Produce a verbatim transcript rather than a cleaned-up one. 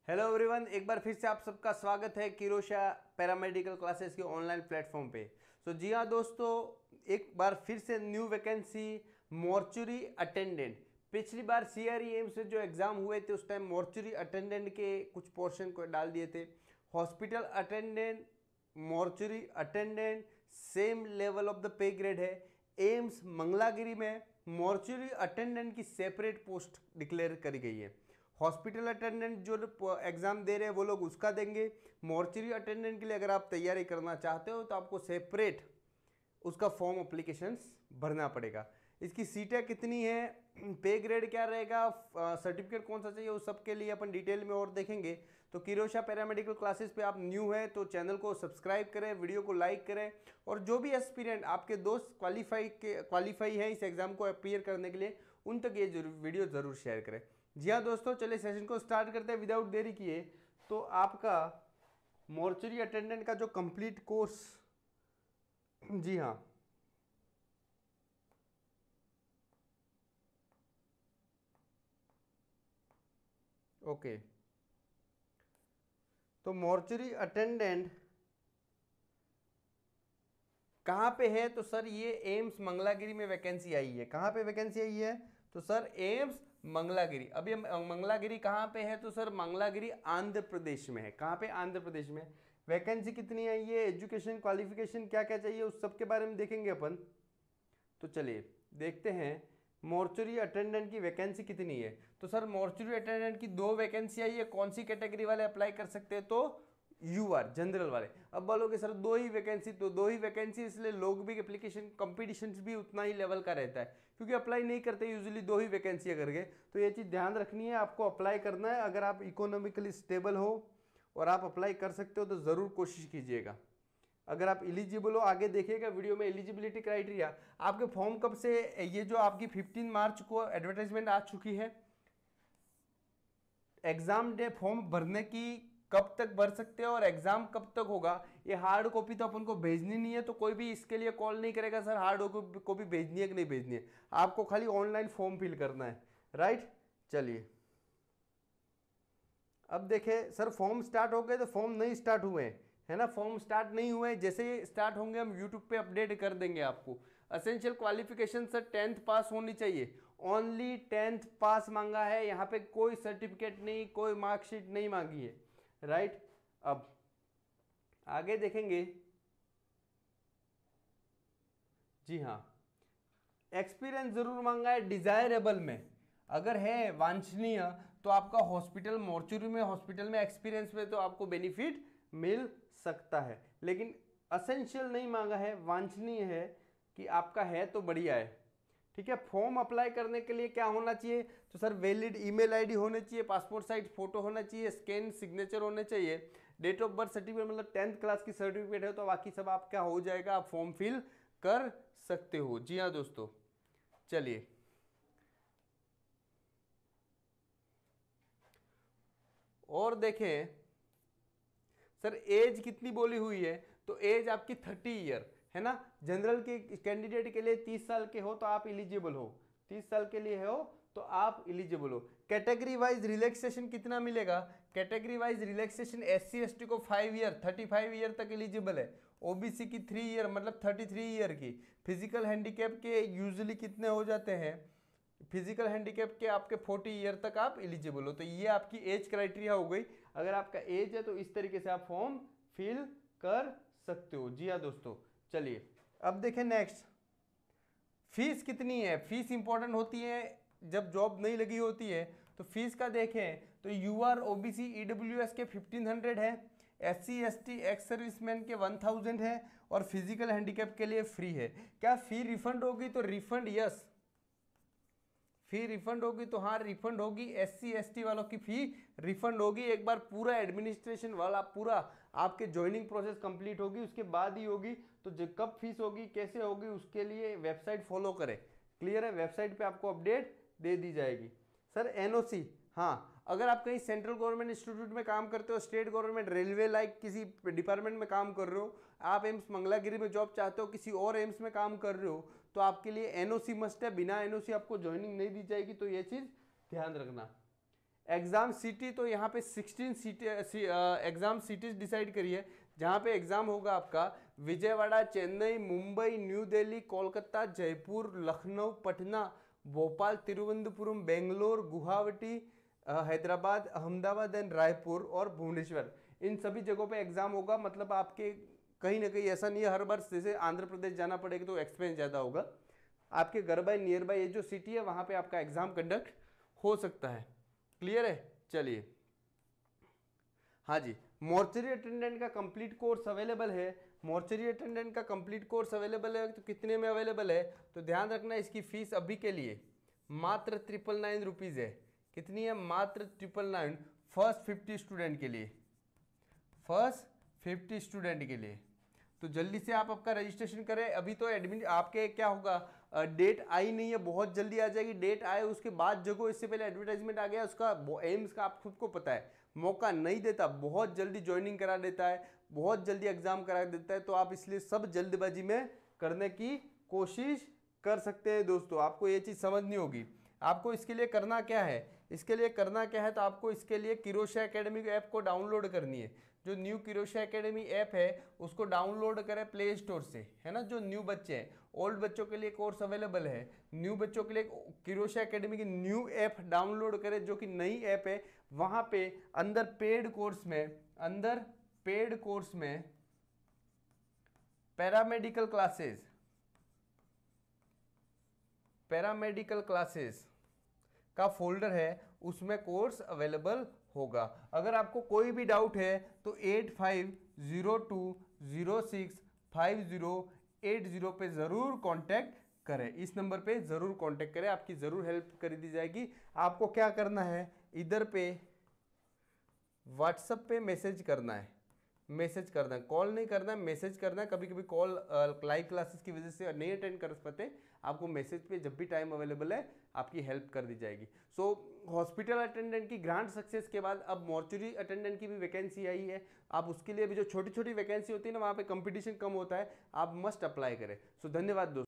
Hello everyone, एक बार फिर से आप सबका स्वागत है किरोशा पैरामेडिकल क्लासेस के ऑनलाइन प्लेटफॉर्म पे। सो so, जी हाँ दोस्तों, एक बार फिर से न्यू वैकेंसी मॉर्चुरी अटेंडेंट। पिछली बार सीआरई एम्स में जो एग्जाम हुए थे उस टाइम मॉर्चुरी अटेंडेंट के कुछ पोर्शन को डाल दिए थे। Hospital attendant, mortuary attendant same level of the pay grade है। एम्स मंगलागिरी में मॉर्चुरी अटेंडेंट की सेपरेट पोस्ट डिक्लेयर करी गई है। हॉस्पिटल अटेंडेंट जो एग्जाम दे रहे हैं वो लोग उसका देंगे। मॉर्चरी अटेंडेंट के लिए अगर आप तैयारी करना चाहते हो तो आपको सेपरेट उसका फॉर्म एप्लीकेशंस भरना पड़ेगा। इसकी सीटें कितनी है, पे ग्रेड क्या रहेगा, सर्टिफिकेट कौन सा चाहिए, उस सब के लिए अपन डिटेल में और देखेंगे। तो किरोशा पैरामेडिकल क्लासेस पे आप न्यू है तो चैनल को सब्सक्राइब करें, वीडियो को लाइक करें, और जो भी एस्पिरेंट आपके दोस्त क्वालिफाई के क्वालिफाई है इस एग्जाम को अपीयर करने के लिए उन तक ये जरूर वीडियो ज़रूर शेयर करें। जी हाँ दोस्तों, चलिए सेशन को स्टार्ट करते हैं विदाउट देरी किए। तो आपका मॉर्चरी अटेंडेंट का जो कंप्लीट कोर्स, जी हाँ, ओके, तो मॉर्चरी अटेंडेंट कहाँ पे है? तो सर ये एम्स मंगलागिरी में वैकेंसी आई है। कहाँ पे वैकेंसी आई है? तो सर एम्स मंगलागिरी। अब ये मंगलागिरी कहाँ पे है? तो सर मंगलागिरी आंध्र प्रदेश में है। कहाँ पे? आंध्र प्रदेश में। वैकेंसी कितनी आई है, एजुकेशन क्वालिफिकेशन क्या क्या चाहिए, उस सब के बारे में देखेंगे अपन। तो चलिए देखते हैं मॉर्चरी अटेंडेंट की वैकेंसी कितनी है। तो सर मॉर्चरी अटेंडेंट की दो वैकेंसी आई है। कौन सी कैटेगरी वाले अप्लाई कर सकते हैं? तो यू आर जनरल वाले। अब बोलोगे सर दो ही वैकेंसी, तो दो ही वैकेंसी इसलिए लोग भी एप्लीकेशन कंपटीशन भी उतना ही लेवल का रहता है, क्योंकि अप्लाई नहीं करते यूजुअली दो ही वैकेंसी अगर गए। तो ये चीज़ ध्यान रखनी है, आपको अप्लाई करना है। अगर आप इकोनॉमिकली स्टेबल हो और आप अप्लाई कर सकते हो तो ज़रूर कोशिश कीजिएगा। अगर आप एलिजिबल हो, आगे देखिएगा वीडियो में एलिजिबिलिटी क्राइटेरिया। आपके फॉर्म कब से, ये जो आपकी फिफ्टीन मार्च को एडवर्टाइजमेंट आ चुकी है, एग्जाम डे फॉर्म भरने की कब तक भर सकते हो और एग्जाम कब तक होगा, ये हार्ड कॉपी तो अपन को भेजनी नहीं है। तो कोई भी इसके लिए कॉल नहीं करेगा सर हार्ड कॉपी भेजनी है कि नहीं भेजनी है, आपको खाली ऑनलाइन फॉर्म फिल करना है, राइट। चलिए अब देखें, सर फॉर्म स्टार्ट हो गए तो फॉर्म नहीं स्टार्ट हुए हैं, है ना। फॉर्म स्टार्ट नहीं हुए, जैसे ही स्टार्ट होंगे हम यूट्यूब पे अपडेट कर देंगे आपको। Essential qualification sir tenth pass होनी चाहिए, ओनली टेंथ पास मांगा है यहाँ पे, कोई सर्टिफिकेट नहीं, कोई मार्कशीट नहीं मांगी है, राइट। अब आगे देखेंगे, जी हाँ, एक्सपीरियंस जरूर मांगा है डिजायरेबल में। अगर है वांछनीय तो आपका हॉस्पिटल मॉर्चुरी में, हॉस्पिटल में एक्सपीरियंस में तो आपको बेनिफिट मिल सकता है, लेकिन असेंशियल नहीं मांगा है, वांछनीय है कि आपका है तो बढ़िया है, ठीक है। फॉर्म अप्लाई करने के लिए क्या होना चाहिए? तो सर वैलिड ईमेल आईडी होने चाहिए, पासपोर्ट साइज फोटो होना चाहिए, स्कैन सिग्नेचर होने चाहिए, डेट ऑफ बर्थ सर्टिफिकेट, मतलब टेंथ क्लास की सर्टिफिकेट है तो बाकी सब आपका हो जाएगा, आप फॉर्म फिल कर सकते हो। जी हाँ दोस्तों, चलिए और देखें, सर एज कितनी बोली हुई है? तो एज आपकी थर्टी ईयर है ना। जनरल के कैंडिडेट के लिए तीस साल के हो तो आप इलिजिबल हो, तीस साल के लिए हो तो आप इलिजिबल हो। कैटेगरी वाइज रिलैक्सेशन कितना मिलेगा? Category wise relaxation S C S T को five year, thirty five year तक एलिजिबल है। ओबीसी की थ्री ईयर मतलब थर्टी थ्री ईयर की। फिजिकल हैंडीकैप के यूजुअली कितने हो जाते हैं? फिजिकल हैंडीकैप के आपके फोर्टी ईयर तक आप एलिजिबल हो। तो ये आपकी एज क्राइटेरिया हो गई। अगर आपका एज है तो इस तरीके से आप फॉर्म फिल कर सकते हो। जी हाँ दोस्तों, चलिए अब देखें नेक्स्ट, फीस कितनी है। फीस इंपॉर्टेंट होती है जब जॉब नहीं लगी होती है। तो फीस का देखें तो यू आर ओबीसी ईडब्ल्यूएस के फिफ्टीन हंड्रेड है, S C S T ex serviceman के वन थाउजेंड है, और फिजिकल हैंडीकैप के लिए फ्री है। क्या फी रिफंड होगी? तो रिफंड यस, फी रिफंड होगी। तो हाँ रिफंड होगी, एस सी एस टी वालों की फी रिफंड होगी। एक बार पूरा एडमिनिस्ट्रेशन वाला पूरा आपके ज्वाइनिंग प्रोसेस कंप्लीट होगी उसके बाद ही होगी। तो जो कब फीस होगी, कैसे होगी, उसके लिए वेबसाइट फॉलो करें। क्लियर है, वेबसाइट पे आपको अपडेट दे दी जाएगी। सर एनओसी, हाँ अगर आप कहीं सेंट्रल गवर्नमेंट इंस्टीट्यूट में काम करते हो, स्टेट गवर्नमेंट रेलवे लाइक किसी डिपार्टमेंट में काम कर रहे हो, आप एम्स मंगलागिरी में जॉब चाहते हो, किसी और एम्स में काम कर रहे हो, तो आपके लिए एनओसी मस्ट है। बिना एनओसी आपको ज्वाइनिंग नहीं दी जाएगी, तो ये चीज़ ध्यान रखना। एग्जाम सिटी तो यहाँ पे sixteen city exam cities decide करिए जहाँ पे एग्जाम होगा आपका विजयवाड़ा, चेन्नई, मुंबई, न्यू दिल्ली, कोलकाता, जयपुर, लखनऊ, पटना, भोपाल, तिरुवनंतपुरम, बेंगलोर, गुवाहाटी, हैदराबाद, अहमदाबाद एंड रायपुर और भुवनेश्वर। इन सभी जगहों पे एग्जाम होगा। मतलब आपके कहीं ना कहीं ऐसा नहीं है हर बार जैसे आंध्र प्रदेश जाना पड़ेगा तो एक्सपेंस ज़्यादा होगा। आपके घर बाय नियर बाय ये जो सिटी है वहाँ पे आपका एग्जाम कंडक्ट हो सकता है। क्लियर है? चलिए, हाँ जी, मोर्चरी अटेंडेंट का कंप्लीट कोर्स अवेलेबल है। मोर्चरी अटेंडेंट का कंप्लीट कोर्स अवेलेबल है तो कितने में अवेलेबल है? तो ध्यान रखना इसकी फीस अभी के लिए मात्र ट्रिपल नाइन रुपीज़ है। कितनी है? मात्र triple nine first fifty student के लिए, फर्स्ट फिफ्टी स्टूडेंट के लिए। तो जल्दी से आप आपका रजिस्ट्रेशन करें। अभी तो एडमिट आपके क्या होगा, डेट आई नहीं है, बहुत जल्दी आ जाएगी। डेट आए उसके बाद जगह, इससे पहले एडवर्टाइजमेंट आ गया उसका, एम्स का आप खुद को पता है मौका नहीं देता, बहुत जल्दी ज्वाइनिंग करा देता है, बहुत जल्दी एग्जाम करा देता है। तो आप इसलिए सब जल्दबाजी में करने की कोशिश कर सकते हैं दोस्तों। आपको ये चीज़ समझनी होगी। आपको इसके लिए करना क्या है, इसके लिए करना क्या है तो आपको इसके लिए किरोशा एकेडमी ऐप को डाउनलोड करनी है। जो न्यू किरोशा एकेडमी ऐप है उसको डाउनलोड करें प्ले स्टोर से, है ना। जो न्यू बच्चे हैं, ओल्ड बच्चों के लिए कोर्स अवेलेबल है, न्यू बच्चों के लिए किरोशा एकेडमी की न्यू ऐप डाउनलोड करें जो कि नई ऐप है। वहाँ पे अंदर पेड कोर्स में, अंदर पेड कोर्स में पैरामेडिकल क्लासेस, पैरामेडिकल क्लासेस का फोल्डर है, उसमें कोर्स अवेलेबल होगा। अगर आपको कोई भी डाउट है तो eight five zero two zero six five zero eight zero पे ज़रूर कांटेक्ट करें। इस नंबर पे ज़रूर कांटेक्ट करें, आपकी ज़रूर हेल्प कर दी जाएगी। आपको क्या करना है, इधर पे व्हाट्सएप पे मैसेज करना है, मैसेज करना है, कॉल नहीं करना है, मैसेज करना है। कभी कभी कॉल लाइव क्लासेस की वजह से नहीं अटेंड कर पाते, आपको मैसेज पे जब भी टाइम अवेलेबल है आपकी हेल्प कर दी जाएगी। सो हॉस्पिटल अटेंडेंट की ग्रांट सक्सेस के बाद अब मॉर्चरी अटेंडेंट की भी वैकेंसी आई है। आप उसके लिए भी जो छोटी छोटी वैकेंसी होती है ना, वहाँ पे कंपटीशन कम होता है, आप मस्ट अप्लाई करें। सो धन्यवाद दोस्तों।